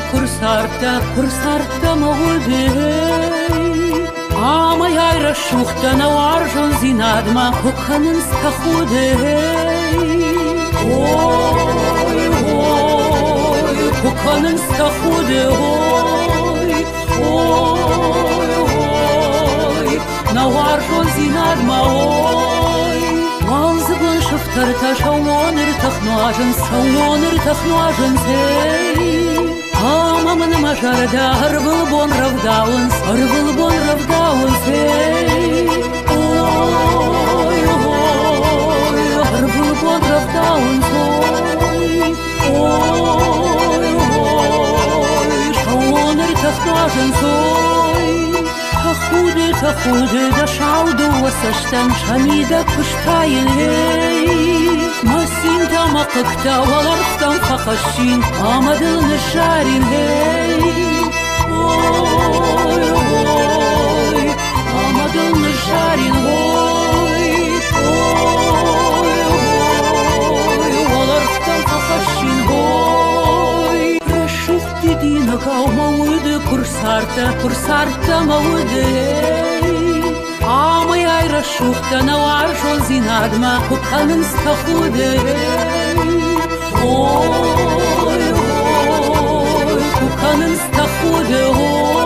kursarta maude Ama yayra shukhta na warjon zinadma Kukanın stakhude Oy, oy, kukanın stakhude Oy, oy, oy, na warjon zinadma Oy Walzıbın şıftarta şavonır takhnuajın sey Amamın majarda harbıl bon ravdavın sey Oy, oy, harbıl bon ravdavın sey Oy, oy, şavonır takhnuajın sey Tahude da şavdu vasashtan şamida kuştayın hey Masinta makakta valarftan fakashin amadıl nişarin hey Oy, oy, amadıl nişarin oy Oy, oy, valarftan fakashin oy Reşuh dediğine kavma uydu kursarta maude Ama yayra şuhta na warjon zinadma Kukanın stakhude Oy, oy, kukanın stakhude